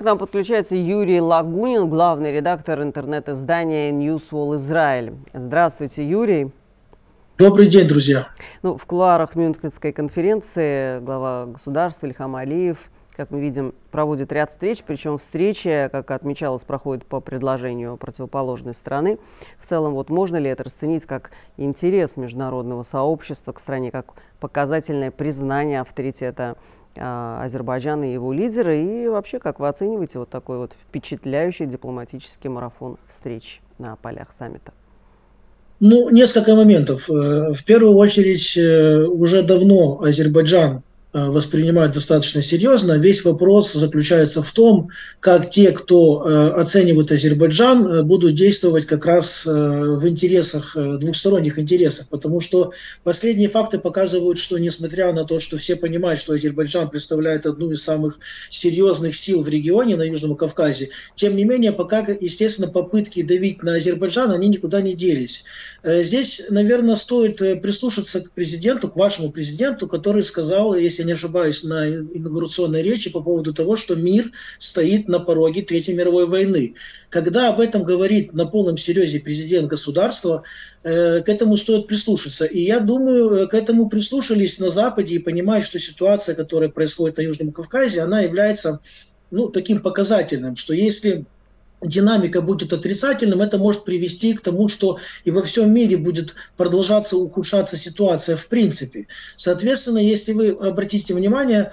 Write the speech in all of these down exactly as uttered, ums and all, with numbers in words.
нам подключается Юрий Лагунин, главный редактор интернет-издания Newswall Израиль. Здравствуйте, Юрий. Добрый день, друзья. Ну, в кулуарах Мюнхенской конференции глава государства Ильхам Алиев, как мы видим, проводит ряд встреч, причем встречи, как отмечалось, проходят по предложению противоположной стороны. В целом, вот можно ли это расценить как интерес международного сообщества к стране, как показательное признание авторитета а, Азербайджана и его лидера, и вообще, как вы оцениваете вот такой вот впечатляющий дипломатический марафон встреч на полях саммита? Ну, несколько моментов. В первую очередь, уже давно Азербайджан воспринимают достаточно серьезно. Весь вопрос заключается в том, как те, кто оценивает Азербайджан, будут действовать как раз в интересах, двухсторонних интересах. Потому что последние факты показывают, что несмотря на то, что все понимают, что Азербайджан представляет одну из самых серьезных сил в регионе, на Южном Кавказе, тем не менее, пока, естественно, попытки давить на Азербайджан, они никуда не делись. Здесь, наверное, стоит прислушаться к президенту, к вашему президенту, который сказал, если не ошибаюсь, на инаугурационной речи по поводу того, что мир стоит на пороге Третьей мировой войны. Когда об этом говорит на полном серьезе президент государства, к этому стоит прислушаться. И я думаю, к этому прислушались на Западе и понимают, что ситуация, которая происходит на Южном Кавказе, она является, ну, таким показательным, что если динамика будет отрицательным, это может привести к тому, что и во всем мире будет продолжаться ухудшаться ситуация в принципе. Соответственно, если вы обратите внимание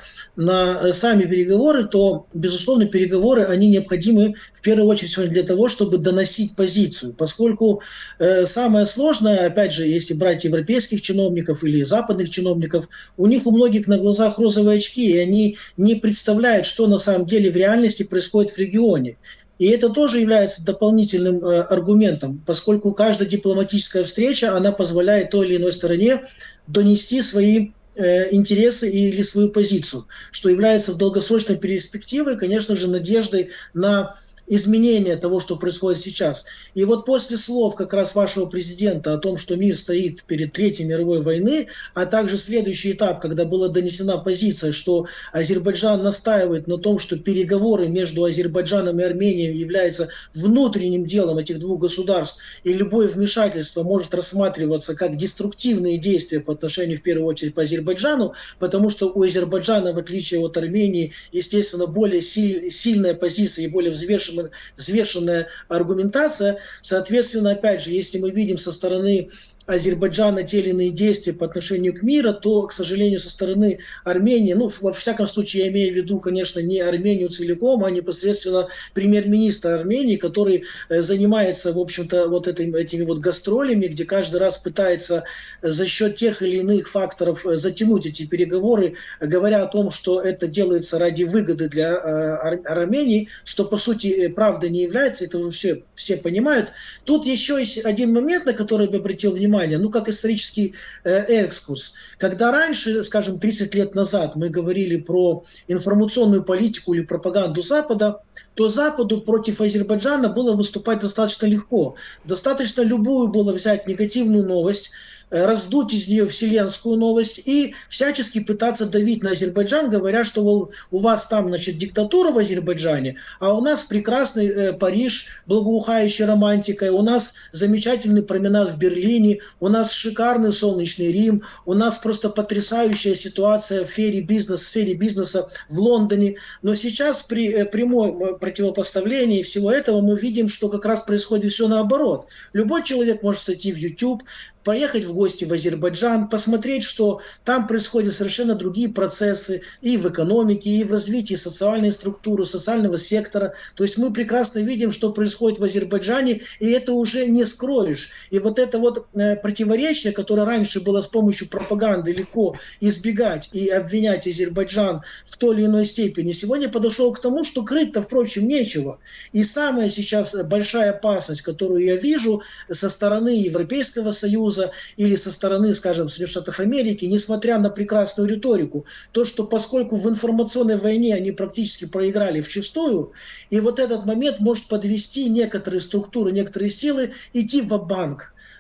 на сами переговоры, то, безусловно, переговоры, они необходимы в первую очередь для того, чтобы доносить позицию, поскольку э, самое сложное, опять же, если брать европейских чиновников или западных чиновников, у них у многих на глазах розовые очки, и они не представляют, что на самом деле в реальности происходит в регионе. И это тоже является дополнительным э, аргументом, поскольку каждая дипломатическая встреча, она позволяет той или иной стороне донести свои э, интересы или свою позицию, что является в долгосрочной перспективе, конечно же, надеждой на изменение того, что происходит сейчас. И вот после слов как раз вашего президента о том, что мир стоит перед Третьей мировой войной, а также следующий этап, когда была донесена позиция, что Азербайджан настаивает на том, что переговоры между Азербайджаном и Арменией являются внутренним делом этих двух государств, и любое вмешательство может рассматриваться как деструктивные действия по отношению, в первую очередь, по Азербайджану, потому что у Азербайджана, в отличие от Армении, естественно, более силь, сильная позиция и более взвешенная взвешенная аргументация. Соответственно, опять же, если мы видим со стороны Азербайджана те или иные действия по отношению к миру, то, к сожалению, со стороны Армении, ну, во всяком случае, я имею в виду, конечно, не Армению целиком, а непосредственно премьер-министр Армении, который э, занимается, в общем-то, вот этим, этими вот гастролями, где каждый раз пытается за счет тех или иных факторов затянуть эти переговоры, говоря о том, что это делается ради выгоды для э, Армении, что, по сути, правда не является, это уже все, все понимают. Тут еще есть один момент, на который я бы обратил внимание, ну, как исторический э, экскурс. Когда раньше, скажем, тридцать лет назад мы говорили про информационную политику или пропаганду Запада, то Западу против Азербайджана было выступать достаточно легко. Достаточно любую было взять негативную новость, раздуть из нее вселенскую новость и всячески пытаться давить на Азербайджан, говоря, что мол, у вас там, значит, диктатура в Азербайджане, а у нас прекрасный э, Париж, благоухающий романтикой, у нас замечательный променад в Берлине, у нас шикарный солнечный Рим, у нас просто потрясающая ситуация в сфере бизнеса, в сфере бизнеса в Лондоне. Но сейчас при э, прямом противопоставлении всего этого мы видим, что как раз происходит все наоборот. Любой человек может зайти в YouTube, поехать в гости в Азербайджан, посмотреть, что там происходят совершенно другие процессы и в экономике, и в развитии социальной структуры, социального сектора. То есть мы прекрасно видим, что происходит в Азербайджане, и это уже не скроешь. И вот это вот э, противоречие, которое раньше было с помощью пропаганды легко избегать и обвинять Азербайджан в той или иной степени, сегодня подошел к тому, что крыть-то, впрочем, нечего. И самая сейчас большая опасность, которую я вижу со стороны Европейского Союза, или со стороны, скажем, Соединенных Штатов Америки, несмотря на прекрасную риторику, то, что поскольку в информационной войне они практически проиграли вчистую, и вот этот момент может подвести некоторые структуры, некоторые силы идти в банк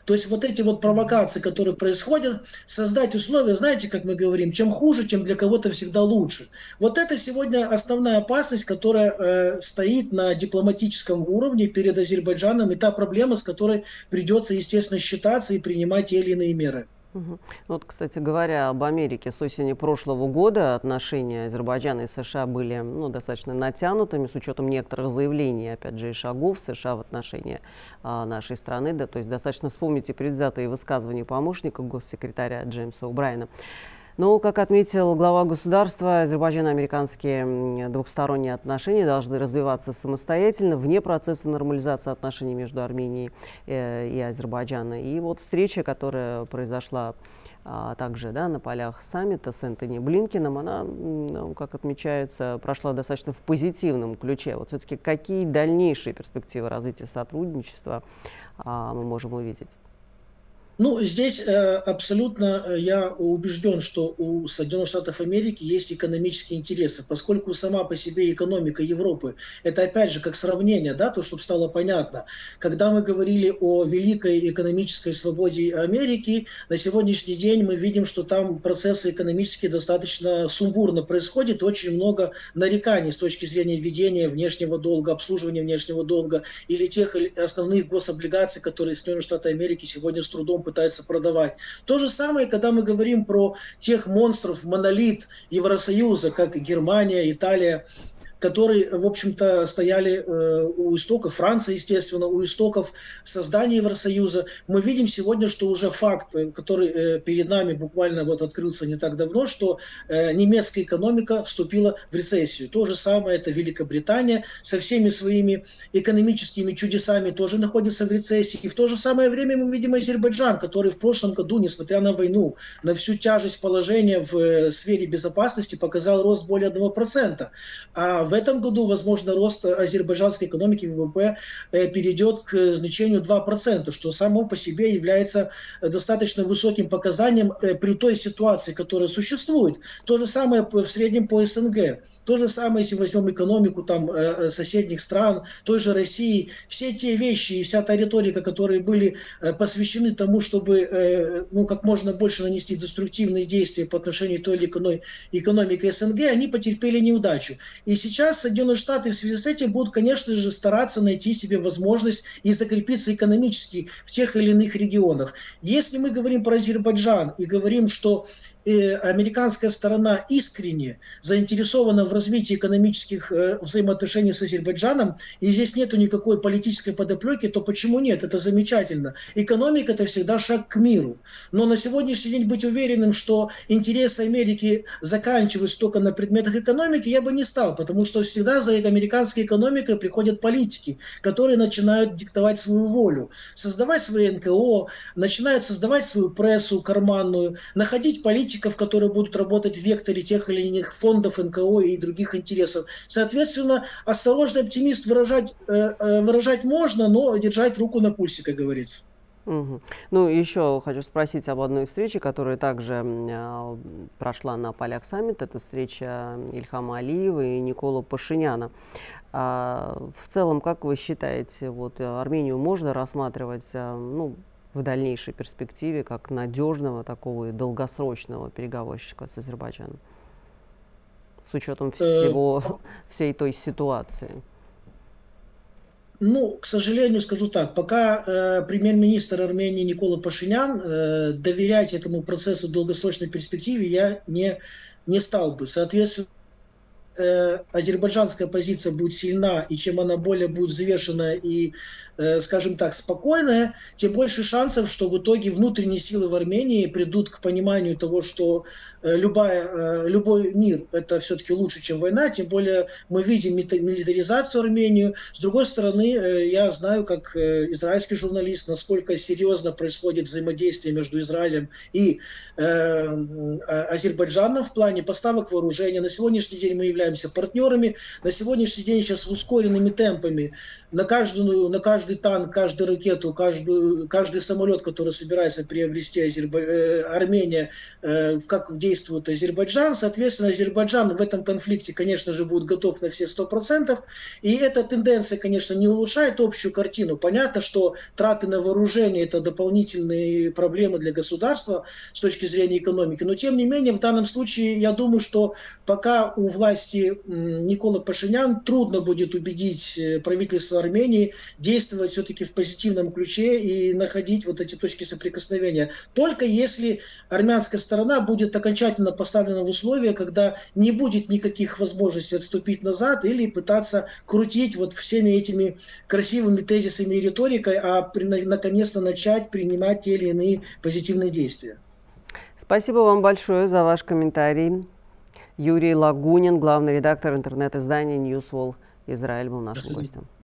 То есть вот эти вот провокации, которые происходят, создать условия, знаете, как мы говорим, чем хуже, тем для кого-то всегда лучше. Вот это сегодня основная опасность, которая э, стоит на дипломатическом уровне перед Азербайджаном, и та проблема, с которой придется, естественно, считаться и принимать те или иные меры. Угу. Вот, кстати говоря, об Америке. С осени прошлого года отношения Азербайджана и США были ну, достаточно натянутыми, с учетом некоторых заявлений, опять же, и шагов США в отношении а, нашей страны. Да, то есть достаточно вспомнить и предвзятые высказывания помощника госсекретаря Джеймса О'Брайена. Но, как отметил глава государства, азербайджано-американские двухсторонние отношения должны развиваться самостоятельно, вне процесса нормализации отношений между Арменией и Азербайджаном. И вот встреча, которая произошла а, также да, на полях саммита с Энтони Блинкеном, она, ну, как отмечается, прошла достаточно в позитивном ключе. Вот все-таки какие дальнейшие перспективы развития сотрудничества а, мы можем увидеть? Ну, здесь э, абсолютно я убежден, что у Соединенных Штатов Америки есть экономические интересы, поскольку сама по себе экономика Европы, это опять же как сравнение, да, то, чтобы стало понятно. Когда мы говорили о великой экономической свободе Америки, на сегодняшний день мы видим, что там процессы экономические достаточно сумбурно происходят, очень много нареканий с точки зрения ведения внешнего долга, обслуживания внешнего долга или тех основных гособлигаций, которые Соединенные Штаты Америки сегодня с трудом пытается продавать. То же самое, когда мы говорим про тех монстров, монолит Евросоюза, как Германия, Италия, которые, в общем-то, стояли э, у истоков, Франция, естественно, у истоков создания Евросоюза. Мы видим сегодня, что уже факт, который э, перед нами буквально вот открылся не так давно, что э, немецкая экономика вступила в рецессию. То же самое это Великобритания со всеми своими экономическими чудесами тоже находится в рецессии. И в то же самое время мы видим Азербайджан, который в прошлом году, несмотря на войну, на всю тяжесть положения в э, сфере безопасности, показал рост более одного процента. А в этом году, возможно, рост азербайджанской экономики ВВП перейдет к значению два процента, что само по себе является достаточно высоким показанием при той ситуации, которая существует. То же самое в среднем по СНГ. То же самое, если возьмем экономику там, соседних стран, той же России. Все те вещи и вся та риторика, которые были посвящены тому, чтобы ну, как можно больше нанести деструктивные действия по отношению к той или иной экономике СНГ, они потерпели неудачу. И сейчас Сейчас Соединенные Штаты в связи с этим будут, конечно же, стараться найти себе возможность и закрепиться экономически в тех или иных регионах. Если мы говорим про Азербайджан и говорим, что э, американская сторона искренне заинтересована в развитии экономических э, взаимоотношений с Азербайджаном, и здесь нету никакой политической подоплеки, то почему нет? Это замечательно. Экономика – это всегда шаг к миру. Но на сегодняшний день быть уверенным, что интересы Америки заканчиваются только на предметах экономики, я бы не стал, потому что что всегда за американской экономикой приходят политики, которые начинают диктовать свою волю, создавать свои эн ка о, начинают создавать свою прессу карманную, находить политиков, которые будут работать в векторе тех или иных фондов эн ка о и других интересов. Соответственно, осторожный оптимист выражать, выражать можно, но держать руку на пульсе, как говорится. Угу. Ну, еще хочу спросить об одной встрече, которая также э, прошла на полях саммита. Это встреча Ильхама Алиева и Никола Пашиняна. А, в целом, как вы считаете, вот, Армению можно рассматривать э, ну, в дальнейшей перспективе как надежного такого и долгосрочного переговорщика с Азербайджаном? С учетом всего, всей той ситуации. Ну, к сожалению, скажу так, пока э, премьер-министр Армении Никола Пашинян, э, доверять этому процессу в долгосрочной перспективе я не, не стал бы. Соответственно, э, азербайджанская позиция будет сильна, и чем она более будет взвешенная и, э, скажем так, спокойная, тем больше шансов, что в итоге внутренние силы в Армении придут к пониманию того, что э, любая, э, любой мир – это все-таки лучше, чем война, тем более мы видим милитаризацию Армении. С другой стороны, э, я знаю, как э, израильский журналист, насколько серьезно происходит взаимодействие между Израилем и э, Азербайджаном в плане поставок вооружения. На сегодняшний день мы являемся являемся партнерами. На сегодняшний день сейчас ускоренными темпами на каждую, на каждый танк, каждую ракету, каждую, каждый самолет, который собирается приобрести Азерб... Армения, как действует Азербайджан. Соответственно, Азербайджан в этом конфликте, конечно же, будет готов на все сто процентов. И эта тенденция, конечно, не улучшает общую картину. Понятно, что траты на вооружение – это дополнительные проблемы для государства с точки зрения экономики. Но, тем не менее, в данном случае, я думаю, что пока у власти Никола Пашинян трудно будет убедить правительство Армении действовать все-таки в позитивном ключе и находить вот эти точки соприкосновения. Только если армянская сторона будет окончательно поставлена в условия, когда не будет никаких возможностей отступить назад или пытаться крутить вот всеми этими красивыми тезисами и риторикой, а наконец-то начать принимать те или иные позитивные действия. Спасибо вам большое за ваш комментарий. Юрий Лагунин, главный редактор интернет-издания Newswall Израиль, был нашим гостем.